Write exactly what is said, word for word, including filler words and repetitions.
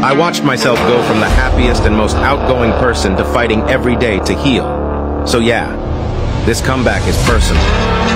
I watched myself go from the happiest and most outgoing person to fighting every day to heal. So yeah, this comeback is personal.